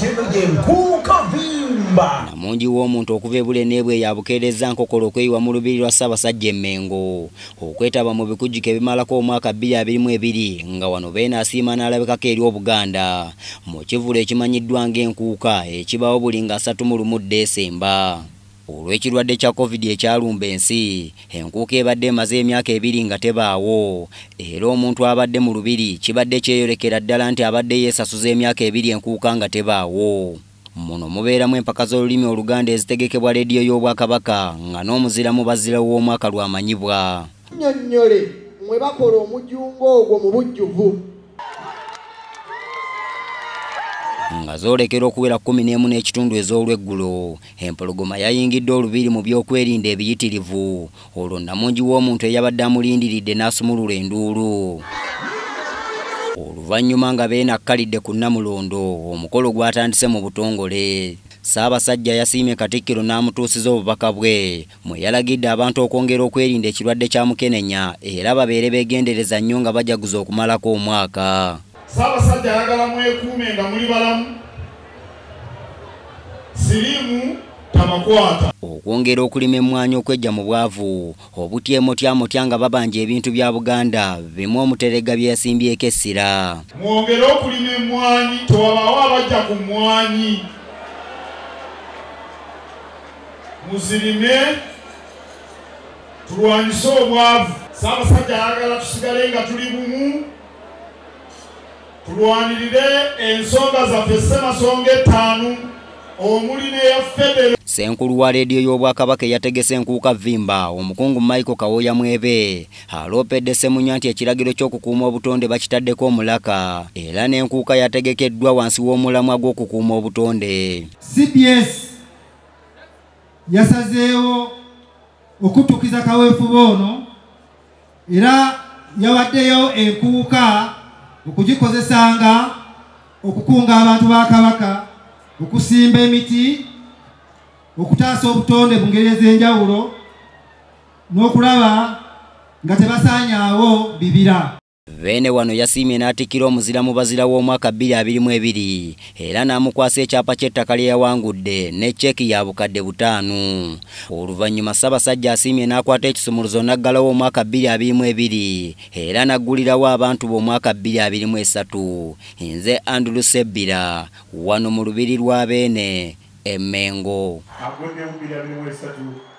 Namungi w'omuntu okuva ebule n'ebwe yabukeereza Nkokolo okweyiwa mu lubiri lwa Ssaabasajja Mengo okwetaba mu bikujjuko ebimalako omwaka 2022 nga wano beena asiima n'alabikako eri Obuganda mu kivulo ekimanyiddwa ng'enkuuka ekibawo buli nga 31 Desemba. Olw'ekirwadde kya COVID ekyalumba ensi, enkuuka ebadde emaze emyaka 2 nga tebaawo, era omuntu abadde mu lubiri kibadde kyeyolekera ddala nti abadde yeesasuza emyaka 2 enkuuka nga tebaawo. Muno mubeeramu empaka z'olulimi Oluganda ezitegekebwa leediyo y'Obwakabaka nga n'omuziramu bazirawo w'omwaka lwamanyibwa. Nnyonnyole mwe bakola omujungo ogwo mu bujjuvu. Nga zoolekera okuwera 11 n'ekitundu ez'olweggulo, empologoma yayingidde olubiri mu by'okwerinda ebiyitirivu, olwo Namungi w'omuntu eyabadde amulindiridde n'asumulula enduulu. Oluvannyuma nga beena akkalidde ku Namulondo, omukolo gwatandise mu butongole. Ssaabasajja yasiimye Katikkiro n'amutuusiza obubaka bwe, mwe yalagidde abantu okwongera okwerinda ekirwadde kya Mukenenya era babeere beegendereza nnyo nga bajaguza okumalako omwaka. Ssaabasajja ayagala mwekuume nga muli balamu, siriimu tamakwata. Okwongera okulima emmwanyi okwejja mu bwavu, obutyemotya nga babanja ebintu bya Buganda bimu Omuterega bye yasimbyeko essira. Mwongere okulima emmwanyi, tewabaawo abajja ku mmwanyi. Muzirime, tulwanyise obwavu. Ssaabasajja ayagala tusigale nga tuli bumu, tulwanirire ensonga zaffe Ssemasonga 5 omuli n'eya Federo. Ssenkulu wa leediyo y'Obwakabaka yategese enkuuka Vimba, omukungu Michael Kawoya Mwebe aloopedde Ssemunya nti ekiragiro ky'okukuuma obutonde bakitaddeko omulaka era n'enkuuka yategekeddwa wansi w'omulamwa gw'okukuuma obutonde. CBS yasazeewo okutuukiza kaweefube ono era yawaddeyo enkuuka okugikozesanga okukunga abantu ba Kabaka, okusimba emiti, okutaasa obutonde mu ngeri ez'enjawulo n'okulaba nga tebasaanyaawo bibira. Beene wano yasiimye n'atikkira omuziramu bazira w'omwaka 2022 era n'amukwasa ekyapa ky'ettaka lye yawangudde ne cceeki ya bukadde 5. Oluvannyuma Ssaabasajja asiimye n'akwata ekisumuluzo n'aggalawo omwaka 2022 era n'aggulirawo abantu b'omwaka 2023. Nze Andrew Sebbira wano mu lubiri lwa Beene e Mengo.